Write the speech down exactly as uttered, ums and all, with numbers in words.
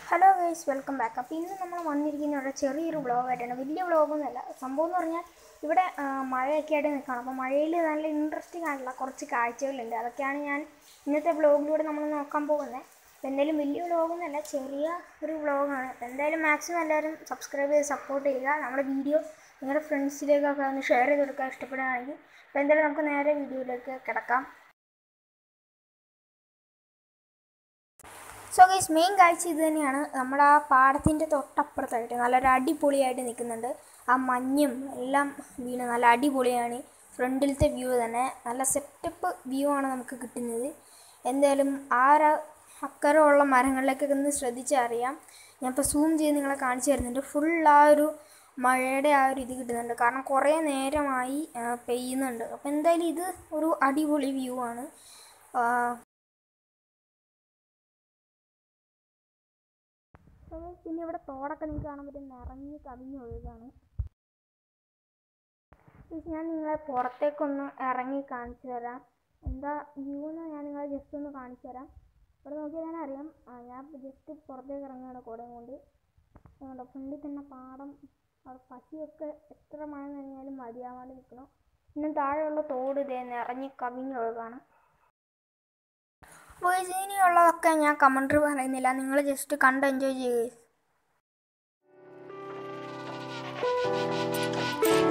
Hello guys, welcome back. അപ്പോൾ ഇന്ന് നമ്മൾ വന്നിരിക്കുന്ന ചെറിയൊരു വ്ളോഗായിട്ടാണ്. വലിയ വ്ളോഗൊന്നുമല്ല. സംഭവം എന്ന് പറഞ്ഞാൽ ഇവിടെ മഴയൊക്കെ ആയിട്ട് നിൽക്കുകയാണ്. അപ്പോൾ മഴയിൽ നല്ല ഇൻട്രസ്റ്റിംഗ് ആയിട്ടുള്ള കുറച്ച് കാഴ്ചകളുണ്ട്. അതൊക്കെയാണ് ഞാൻ ഇന്നത്തെ വ്ളോഗിലൂടെ നമ്മൾ നോക്കാൻ പോകുന്നത്. അപ്പോൾ എന്തായാലും വലിയ വ്ളോഗൊന്നുമല്ല, ചെറിയ ഒരു വ്ളോഗാണ്. അപ്പോൾ എന്തായാലും മാക്സിമം എല്ലാവരും സബ്സ്ക്രൈബ് ചെയ്ത് സപ്പോർട്ട് ചെയ്യുക. നമ്മുടെ വീഡിയോ നിങ്ങളുടെ ഫ്രണ്ട്സിലേക്കൊക്കെ ഒന്ന് ഷെയർ ചെയ്ത് കൊടുക്കാൻ ഇഷ്ടപ്പെടുകയാണെങ്കിൽ. അപ്പോൾ എന്തായാലും നമുക്ക് നേരെ വീഡിയോയിലേക്ക് കിടക്കാം. സോ ഗൈസ്, മെയിൻ കാഴ്ച ഇത് തന്നെയാണ്. നമ്മുടെ ആ പാടത്തിൻ്റെ തൊട്ടപ്പുറത്തായിട്ട് നല്ലൊരു അടിപൊളിയായിട്ട് നിൽക്കുന്നുണ്ട്. ആ മഞ്ഞും എല്ലാം വീണ് നല്ല അടിപൊളിയാണ്. ഫ്രണ്ടിലത്തെ വ്യൂ തന്നെ നല്ല സെറ്റപ്പ് വ്യൂ ആണ് നമുക്ക് കിട്ടുന്നത്. എന്തായാലും ആ ഒരു അക്കരമുള്ള മരങ്ങളിലേക്കൊക്കെ ഒന്ന് ശ്രദ്ധിച്ചറിയാം. ഞാനിപ്പോൾ സൂം ചെയ്ത് നിങ്ങളെ കാണിച്ചു തരുന്നുണ്ട്. ഫുൾ ആ ഒരു മഴയുടെ ആ ഒരു ഇത് കിട്ടുന്നുണ്ട്. കാരണം കുറേ നേരമായി പെയ്യുന്നുണ്ട്. അപ്പോൾ എന്തായാലും ഇത് ഒരു അടിപൊളി വ്യൂ ആണ്. പിന്നെ ഇവിടെ തോടൊക്കെ നിങ്ങൾക്ക് കാണാൻ പറ്റും, നിറഞ്ഞ് കവിഞ്ഞൊഴുകാണ്. ഞാൻ നിങ്ങളെ പുറത്തേക്കൊന്ന് ഇറങ്ങി കാണിച്ചു തരാം. എന്താ വ്യൂ എന്ന് ഞാൻ നിങ്ങളെ ജസ്റ്റ് ഒന്ന് കാണിച്ചു തരാം. ഇവിടെ നോക്കിയാൽ തന്നെ അറിയാം. ഞാൻ ജസ്റ്റ് പുറത്തേക്ക് ഇറങ്ങുകയാണ് കുടയും കൊണ്ട്. അതുകൊണ്ട് ഫ്രണ്ടിൽ തന്നെ പാടം, അവിടെ പശുവൊക്കെ എത്ര മഴ നനഞ്ഞാലും മതിയാവാണ്ട് നിൽക്കണം. പിന്നെ താഴെയുള്ള തോട് ഇതേ നിറഞ്ഞ് കവിഞ്ഞൊഴുകാണ്. അപ്പോൾ ഇനിയുള്ളതൊക്കെ ഞാൻ കമൻട്രി പറയുന്നില്ല, നിങ്ങൾ ജസ്റ്റ് കണ്ട് എൻജോയ് ചെയ്യുക.